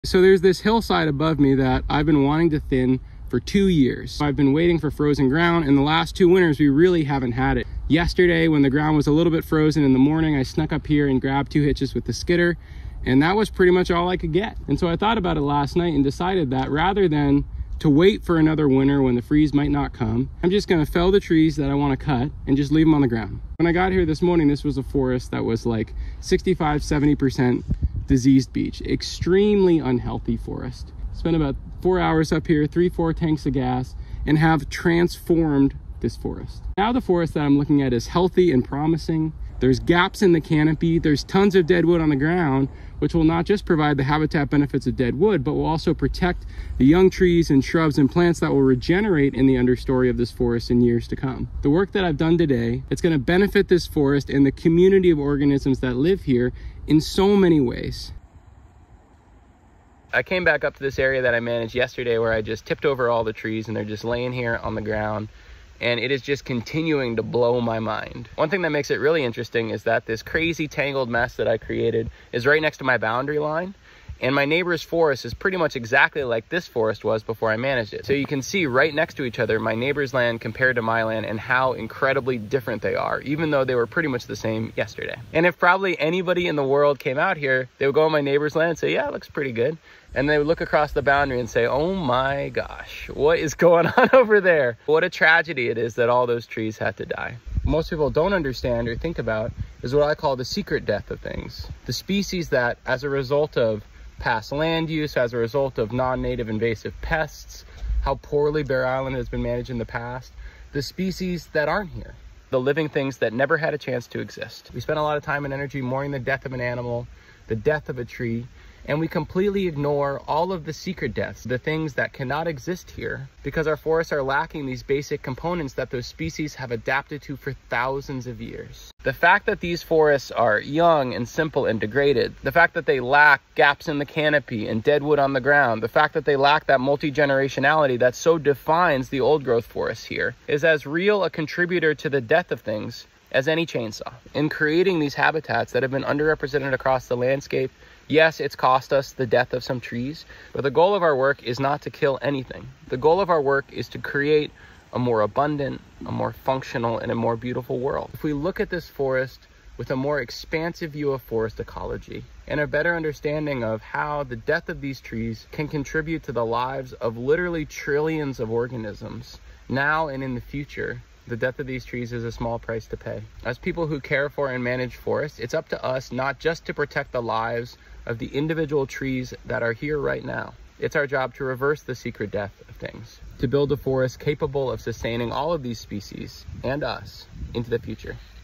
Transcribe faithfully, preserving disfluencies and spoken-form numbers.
So there's this hillside above me that I've been wanting to thin for two years. I've been waiting for frozen ground, and the last two winters we really haven't had it. Yesterday, when the ground was a little bit frozen in the morning, I snuck up here and grabbed two hitches with the skidder, and that was pretty much all I could get. And so I thought about it last night and decided that rather than to wait for another winter when the freeze might not come, I'm just gonna fell the trees that I wanna cut and just leave them on the ground. When I got here this morning, this was a forest that was like sixty-five, seventy percent diseased beech. Extremely unhealthy forest. Spent about four hours up here, three, four tanks of gas, and have transformed this forest. Now the forest that I'm looking at is healthy and promising. There's gaps in the canopy. There's tons of dead wood on the ground, which will not just provide the habitat benefits of dead wood, but will also protect the young trees and shrubs and plants that will regenerate in the understory of this forest in years to come. The work that I've done today, it's going to benefit this forest and the community of organisms that live here in so many ways. I came back up to this area that I managed yesterday where I just tipped over all the trees and they're just laying here on the ground. And it is just continuing to blow my mind. One thing that makes it really interesting is that this crazy tangled mess that I created is right next to my boundary line. And my neighbor's forest is pretty much exactly like this forest was before I managed it. So you can see right next to each other, my neighbor's land compared to my land and how incredibly different they are, even though they were pretty much the same yesterday. And if probably anybody in the world came out here, they would go on my neighbor's land and say, yeah, it looks pretty good. And they would look across the boundary and say, oh my gosh, what is going on over there? What a tragedy it is that all those trees had to die. Most people don't understand or think about is what I call the secret death of things. The species that, as a result of past land use, as a result of non-native invasive pests, how poorly Bear Island has been managed in the past, the species that aren't here, the living things that never had a chance to exist. We spend a lot of time and energy mourning the death of an animal, the death of a tree, and we completely ignore all of the secret deaths, the things that cannot exist here because our forests are lacking these basic components that those species have adapted to for thousands of years. The fact that these forests are young and simple and degraded, the fact that they lack gaps in the canopy and dead wood on the ground, the fact that they lack that multi-generationality that so defines the old growth forests here is as real a contributor to the death of things as any chainsaw. In creating these habitats that have been underrepresented across the landscape, yes, it's cost us the death of some trees, but the goal of our work is not to kill anything. The goal of our work is to create a more abundant, a more functional, and a more beautiful world. If we look at this forest with a more expansive view of forest ecology and a better understanding of how the death of these trees can contribute to the lives of literally trillions of organisms now and in the future, the death of these trees is a small price to pay. As people who care for and manage forests, it's up to us not just to protect the lives of the individual trees that are here right now. It's our job to reverse the secret death of things, to build a forest capable of sustaining all of these species and us into the future.